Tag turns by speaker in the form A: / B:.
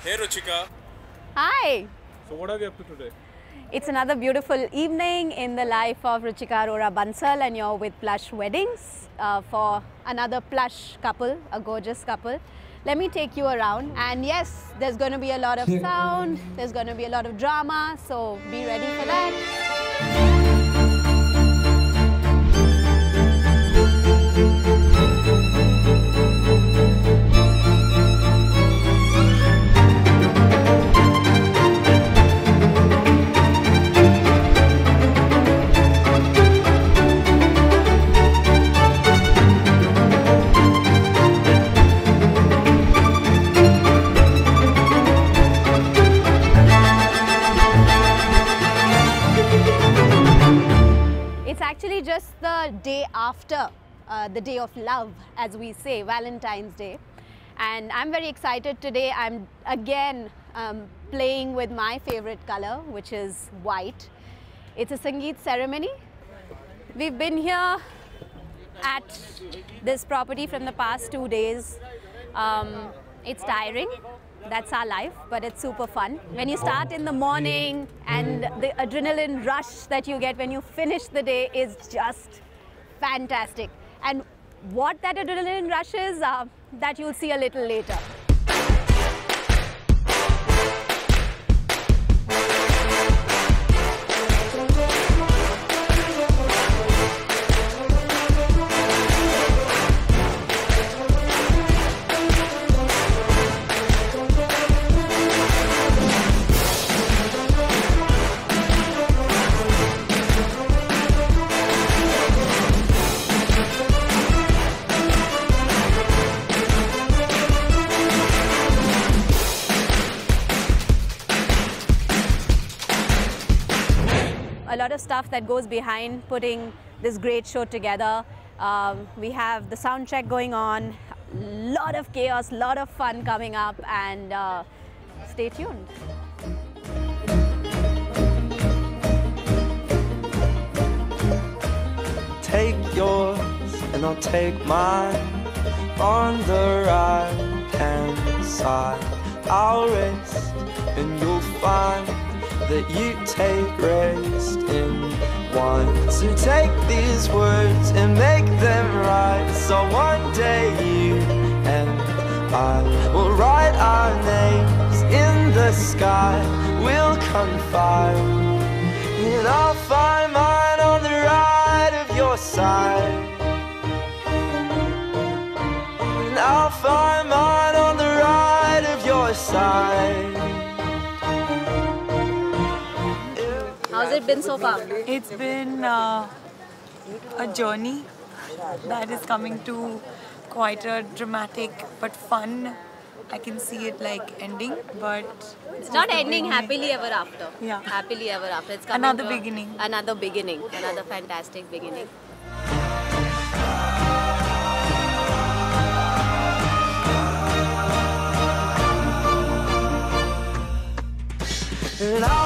A: Hey Ruchika.
B: Hi.
A: So what are we up to today?
B: It's another beautiful evening in the life of Ruchika Arora Bansal, and you're with Plush Weddings for another plush couple, a gorgeous couple. Let me take you around, and yes, there's going to be a lot of sound, there's going to be a lot of drama, so be ready for that. It's actually just the day after the day of love, as we say, Valentine's Day. And I'm very excited today. I'm again playing with my favorite color, which is white. It's a Sangeet ceremony. We've been here at this property from the past 2 days. It's tiring. That's our life, but it's super fun. When you start in the morning and the adrenaline rush that you get when you finish the day is just fantastic. And what that adrenaline rush is, that you'll see a little later. A lot of stuff that goes behind putting this great show together. We have the sound check going on, lot of chaos, lot of fun coming up, and stay tuned.
C: Take yours and I'll take mine. On the right hand side, I'll rest and you'll find that you take rest in one. So take these words and make them right. So one day you and I will write our names in the sky. We'll confide, and I'll find mine on the right of your side. And I'll find mine on the right of your side.
B: How's it been so far?
D: It's been a journey that is coming to quite a dramatic but fun. I can see it like ending, but
B: It's not ending happily ever after.
D: Yeah.
B: Happily ever after. It's coming
D: Another
B: to
D: beginning.
B: Another beginning. Another fantastic beginning.
C: And I'll